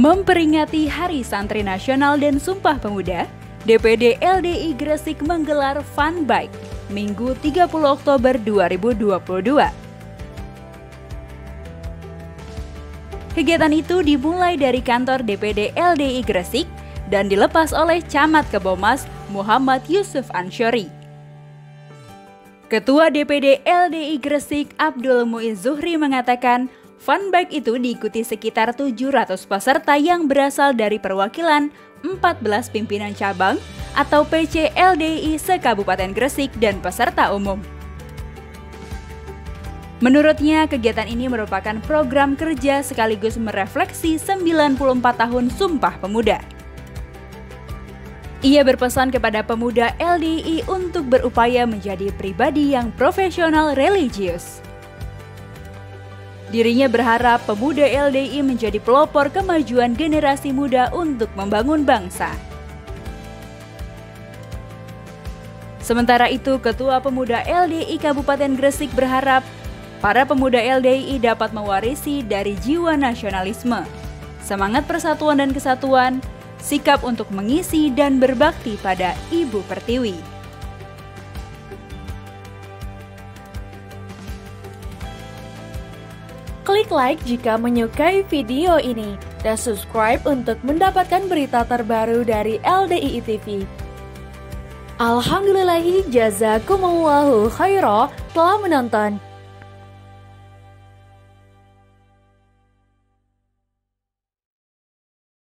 Memperingati Hari Santri Nasional dan Sumpah Pemuda, DPD LDI Gresik menggelar Fun Bike Minggu 30 Oktober 2022. Kegiatan itu dimulai dari kantor DPD LDI Gresik dan dilepas oleh Camat Kebomas Muhammad Yusuf Ansyori. Ketua DPD LDI Gresik Abdul Muiz Zuhri mengatakan, Fun Bike itu diikuti sekitar 700 peserta yang berasal dari perwakilan 14 pimpinan cabang atau PC LDI se-Kabupaten Gresik dan peserta umum. Menurutnya, kegiatan ini merupakan program kerja sekaligus merefleksi 94 tahun Sumpah Pemuda. Ia berpesan kepada pemuda LDI untuk berupaya menjadi pribadi yang profesional religius. Dirinya berharap pemuda LDI menjadi pelopor kemajuan generasi muda untuk membangun bangsa. Sementara itu, Ketua Pemuda LDI Kabupaten Gresik berharap para pemuda LDI dapat mewarisi dari jiwa nasionalisme, semangat persatuan dan kesatuan, sikap untuk mengisi dan berbakti pada Ibu Pertiwi. Klik like jika menyukai video ini dan subscribe untuk mendapatkan berita terbaru dari LDII TV. Alhamdulillahi jazakumullahu khairah telah menonton.